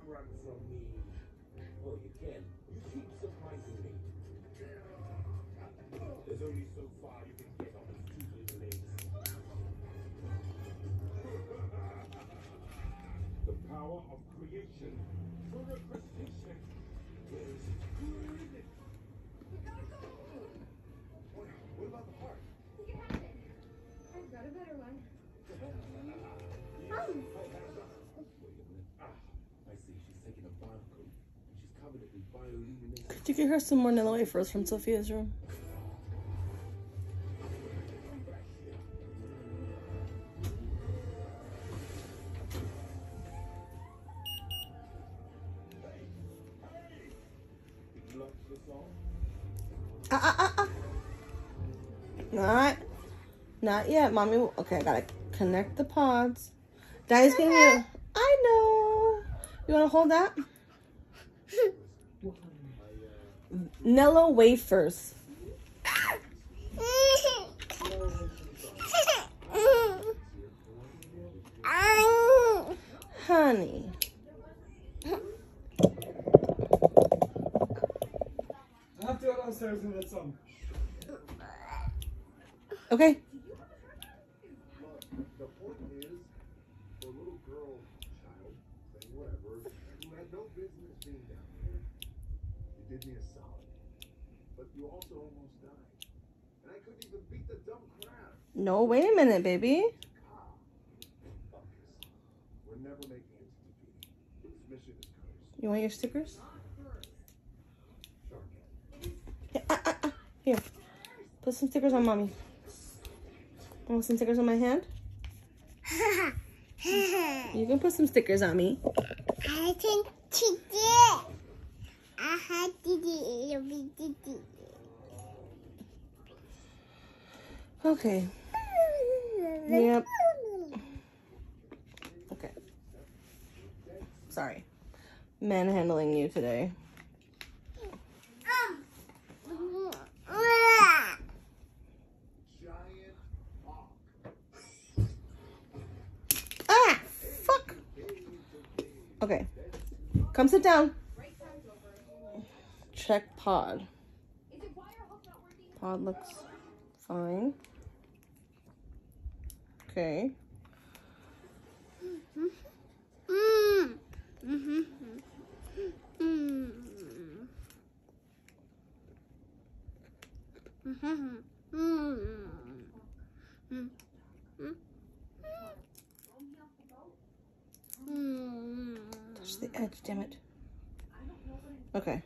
run from me. Oh, you can. You keep surprising me. There's only so far you can get on these two little legs. The power of creation for representation is good. We gotta go. What about the heart? You can have it. I've got a better one. I see. She's taking a barcode. She's covered it with bioluminescent. Could you get her some more Nilla wafers from Sophia's room? Not yet, mommy. Okay, I gotta connect the pods. Daddy's giving you. I know. You wanna hold that? Nilla wafers. Honey. I have to go downstairs and get some. Okay. The point is, for a little girl, child, saying whatever, who had no business being down there, you did me a solid. But you also almost died. And I couldn't even beat the dumb crab. No, wait a minute, baby. We're never making it to defeat. This mission is cursed. You want your stickers? Sure. Here. Put some stickers on mommy. Want some stickers on my hand? You can put some stickers on me. I think today I had to. Okay. Yep. Okay. Sorry. Manhandling you today. Ah! Fuck! Okay. Come sit down. Check pod. Pod looks fine. Okay. Touch the edge, damn it. Okay.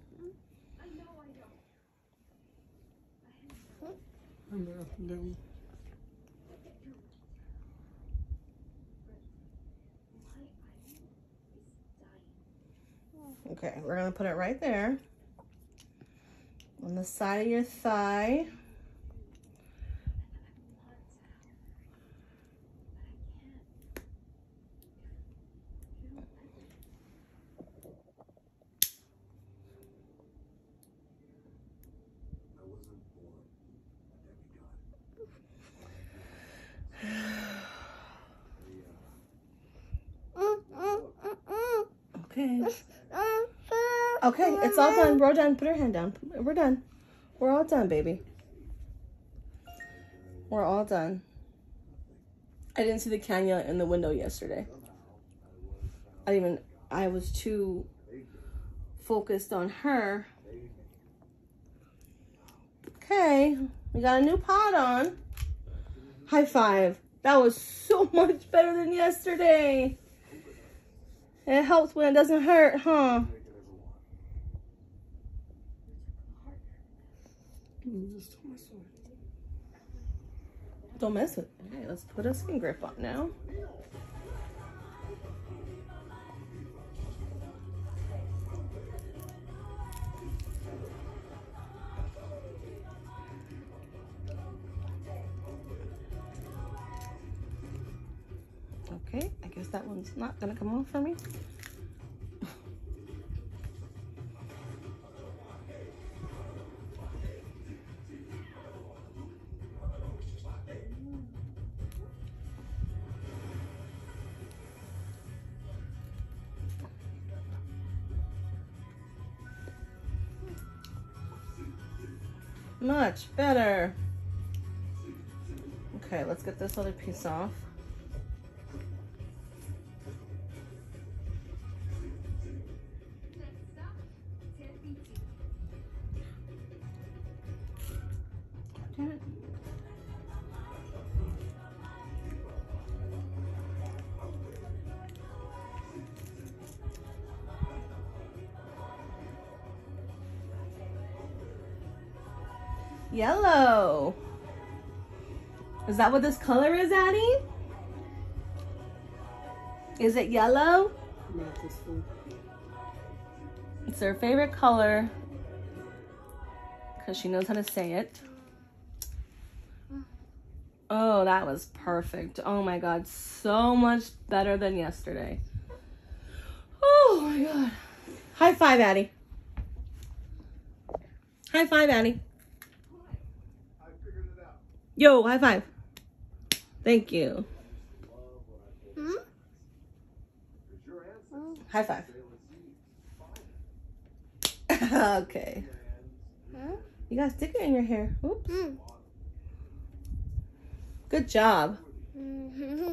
Okay, we're gonna put it right there on the side of your thigh. Okay. Okay, it's all done. We're done. Put her hand down. We're done. We're all done, baby. We're all done. I didn't see the cannula in the window yesterday. I was too focused on her. Okay, we got a new pod on. High five. That was so much better than yesterday. It helps when it doesn't hurt, huh? Don't mess with it. Okay, let's put a skin grip on now. Okay, I guess that one's not gonna come off for me. Much better. Okay, let's get this other piece off. Next stop, TNT. Damn it. Yellow. Is that what this color is, Addie? Is it yellow? It's her favorite color because she knows how to say it. Oh, that was perfect. Oh my God, so much better than yesterday. Oh my God. High five, Addie. High five, Addie. I figured it out. Yo, high five. Thank you. Hmm? Because your ancestors High five. Okay. Huh? You got a sticker in your hair. Oops. Hmm. Good job. Mhm.